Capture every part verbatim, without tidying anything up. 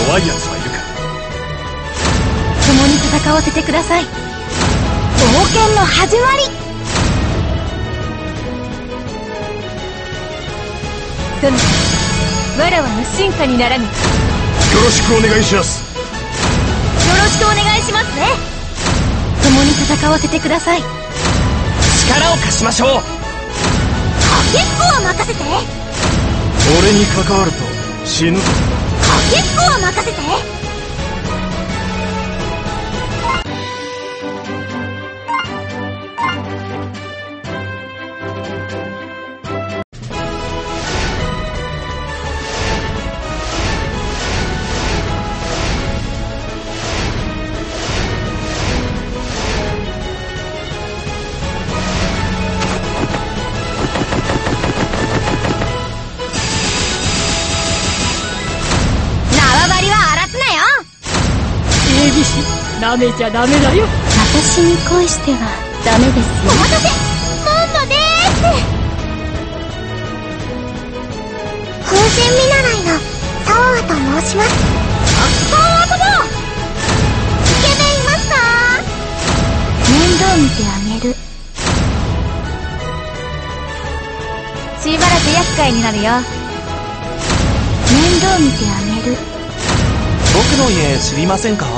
弱い奴はいるか。 共に戦わせてください。冒険の始まり。そのわらわの進化にならぬ。よろしくお願いします。 ろしくお願いしますね。共に戦わせてください。 力を貸しましょう。かけっこは任せて。 俺に関わると死ぬぞ。 かけっこは任せて。 なめちゃダメだよ。 私に恋してはダメですよ。お待たせ、モンドでーす。風神見習いのサオアと申します。サオア様、イケメンいますか？面倒見てあげる。しばらく厄介になるよ。面倒見てあげる。 僕の家知りませんか？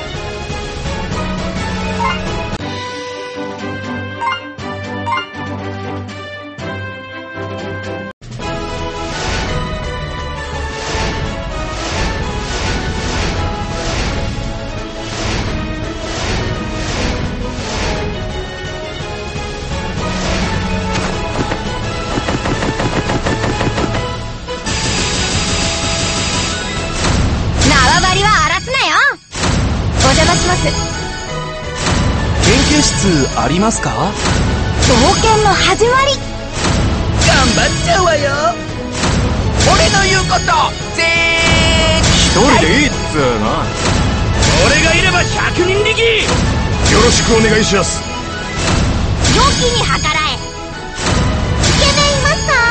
研究室ありますか？ 冒険の始まり。 頑張っちゃうわよ。俺の言うことぜー一人でいいっつーな。 俺がいれば百人力。 よろしくお願いします。 良きに計らえ。イケメンいますか？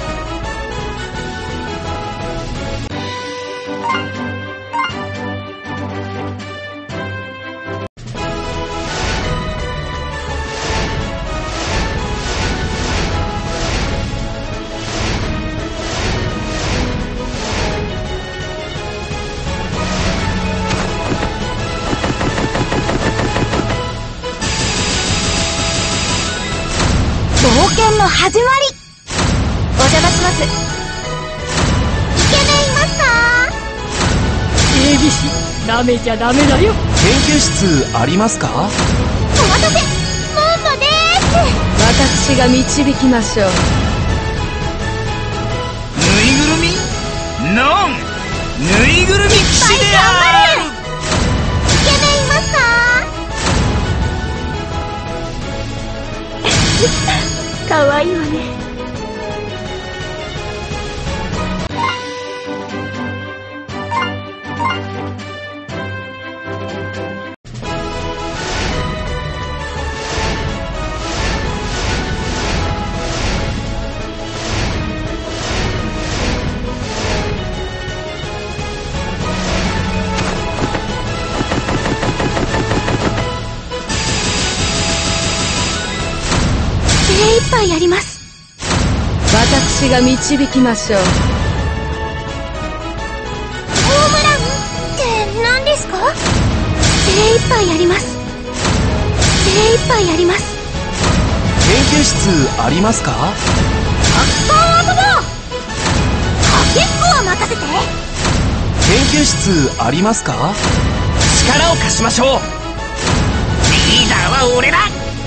冒険の始まり。お邪魔します。イケメンいますか？ 警備士、なめちゃダメだよ。 研究室ありますか？ お待たせ、モンドでーす。私が導きましょう。 ぬいぐるみ？ノン！ぬいぐるみ騎士である！ イケメンいますか？かわいいわね。精一杯やります。 私が導きましょう。 ホームランって何ですか？精一杯やります。精一杯やります。 研究室ありますか？ たくさん遊ぼう。かけっこは任せて。 研究室ありますか？力を貸しましょう。リーダーは俺だ。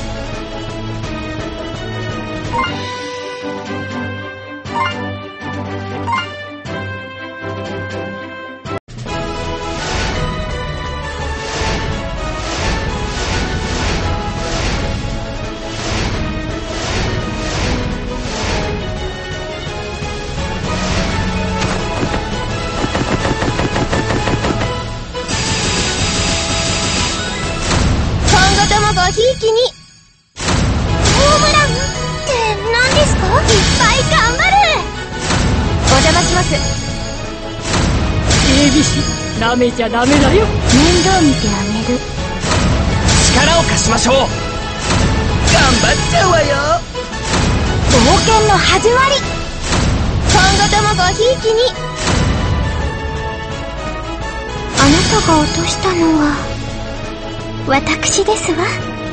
ごひいきに。ホームランって何ですか？いっぱい頑張る。お邪魔します。 警備士、 舐めちゃダメだよ。 面倒見てあげる。 力を貸しましょう。頑張っちゃうわよ。 冒険の始まり。今後ともごひいきに。あなたが落としたのは私ですわ。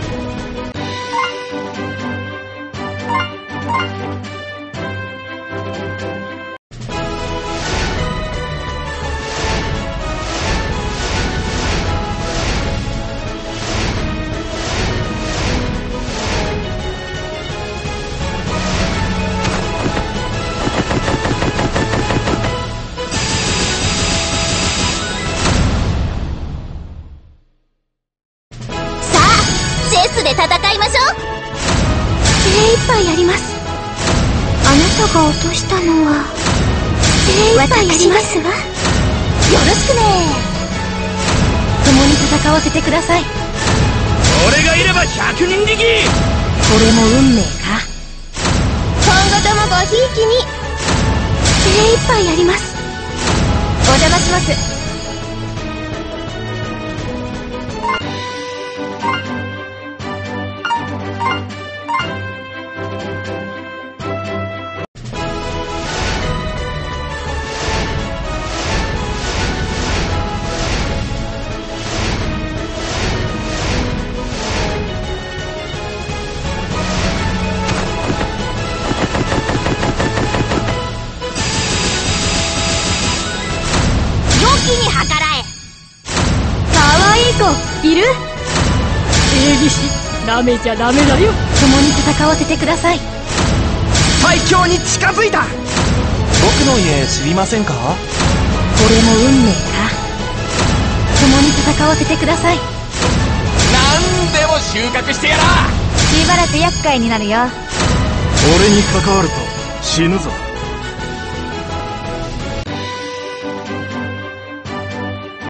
で戦いましょう。精一杯やります。あなたが落としたのは精一杯やりますわ。よろしくね。共に戦わせてください。 俺がいれば百人力。 これも運命か。今後ともごひいきに。精一杯やります。お邪魔します。に計らえ。かわいい子いる？ 聖騎士、舐めちゃダメだよ。 共に戦わせてください。 最強に近づいた。僕の家知りませんか？これも運命か。共に戦わせてください。 なんでも収穫してやら。 しばらく厄介になるよ。 俺に関わると死ぬぞ。